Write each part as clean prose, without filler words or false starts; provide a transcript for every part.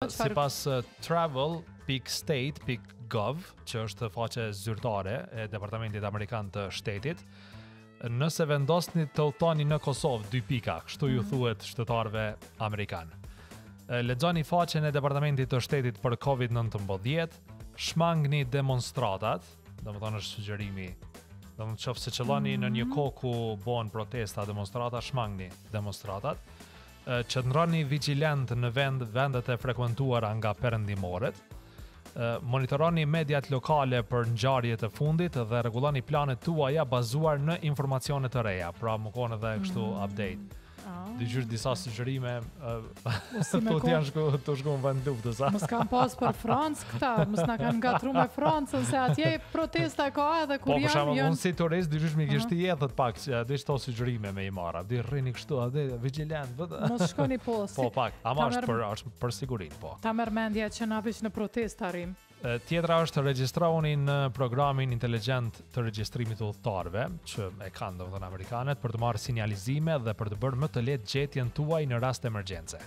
sipas travel.state.gov, që është faqe zyrtare e Departamentit Amerikan të Shtetit, nëse vendosni të udhtoni në Kosovë 2 pika, kështu ju thuhet shtetarëve amerikan. Lexoni faqen e Departamentit të Shtetit për COVID-19, shmangni demonstratat, domethënë është sugjerimi. Domethënë qoftë se qëlloni në një kohë ku bëhen protesta, demonstrata, shmangni demonstratat. Qëndroni vigjilent në vendet e frekuentuara nga perëndimorët. Monitoroni mediat lokale për ngjarjet e fundit dhe rregulloni planet tuaja bazuar në informacione të reja, pra më konë edhe kështu update. Dëgjoj disa sugjerime, të janë shku në vend luftës. Mos kanë pas për Francë këta, mos na kanë ngatruar me Francën se atje protesta ka edhe kur janë. Po për shembull, unë si turist dëgjoj më kishte edhe pak, di çto sugjerime me i marra. Di rrini kështu, atë vigjilent, Mos shkoni poshtë. Po pak, ama është për sigurinë, po. Ta merr mendja që na veç në protestë arrim. Tjetra është regjistroni në programin inteligjent të regjistrimit të udhëtarëve, që e kanë domethënë amerikanët për të marrë sinjalizime dhe për të bërë më të lehtë gjetjen tuaj në rast emergjence.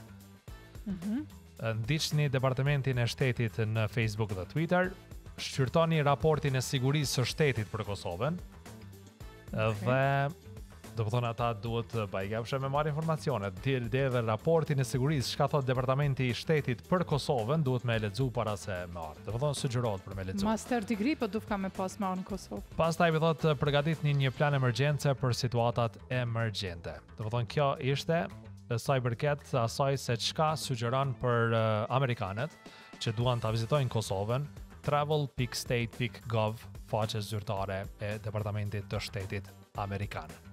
Ndiqni Departamentin e Shtetit në Facebook dhe Twitter, shqyrtoni raportin e sigurisë së shtetit për Kosovën. Dhe domethënë ata duhet bajgafshë me marrë informacione, dhe raportin e sigurisë, çka thot Departamenti i Shtetit për Kosovën, duhet me lexu para se me ardh. Domethënë sugjerohet për me lexu. Master degree po duhet me pas me në Kosovë. Pastaj thot përgatitni një plan emergjence për situatat emergjente. Domethënë kjo ishte sa i përket asaj se çka sugjeron për amerikanët që duan ta vizitojnë Kosovën, travel.state.gov, faqe zyrtare e Departamentit të Shtetit Amerikan.